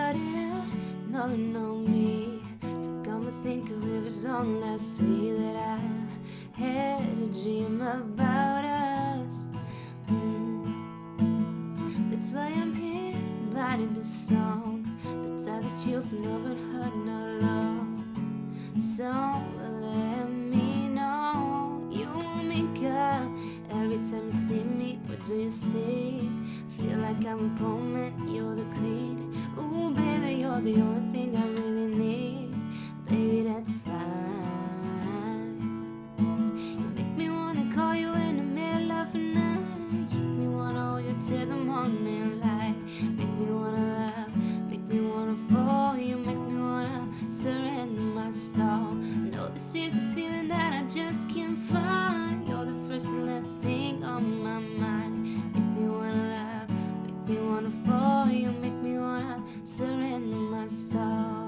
started out knowing on me. To come and think of every song last week that I've had a dream about us. That's why I'm here writing this song. The time that you've never heard no love. So let me know you want me, girl. Every time you see me, what do you see? Feel like I'm a poet, you're the queen. Ooh, baby, you're the only thing I really need. Baby, that's fine. You make me wanna call you in the middle of the night. You make me wanna hold you till the morning light. Make me wanna love, make me wanna fall. You make me wanna surrender my soul. No, this is a feeling that I just can't find. You're the first and last thing on my mind. Make me wanna love, make me wanna fall. You make me wanna surrender my soul.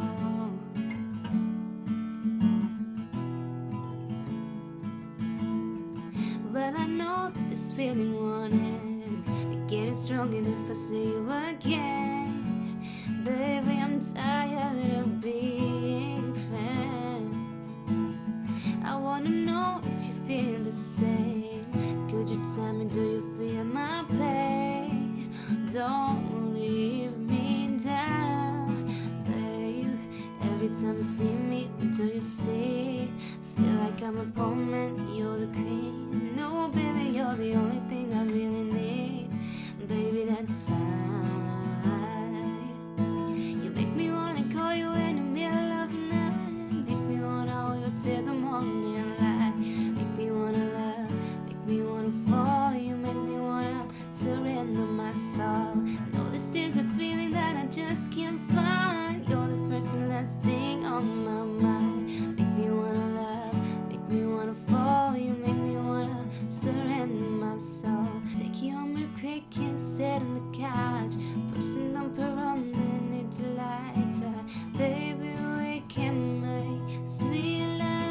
Well, I know this feeling won't end. It's getting stronger if I see you again. Baby, I'm tired of being friends. I wanna know if you feel the same. Could you tell me, do you feel my pain? Don't leave me down, babe. Every time you see me, what do you see? Feel like I'm a poet, you're the queen. No, baby, you're the only thing I really need. Baby, that's fine. You make me wanna call you in the middle of the night. Make me wanna hold you till the morning light. Make me wanna love, make me wanna fall. You make me wanna surrender my soul. No, this is a feeling that I just can't find. You're the first and last thing on my mind. Make me wanna love, make me wanna fall. You make me wanna surrender my soul. Take you home real quick and sit on the couch. Person don't put on the need to lighter. Baby, we can make sweet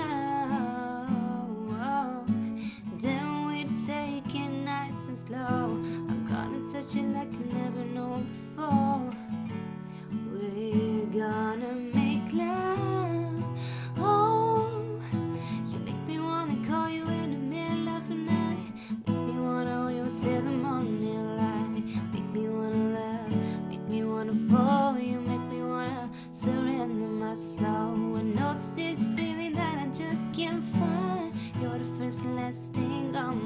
love. Then we take it nice and slow. I'm gonna touch you like I never known before. We're gonna make love. Oh, you make me wanna call you in the middle of the night. Make me wanna hold you till the morning light. Make me wanna love, make me wanna fall. You make me wanna surrender my soul. I know this is a feeling that I just can't find. You're the first and last thing on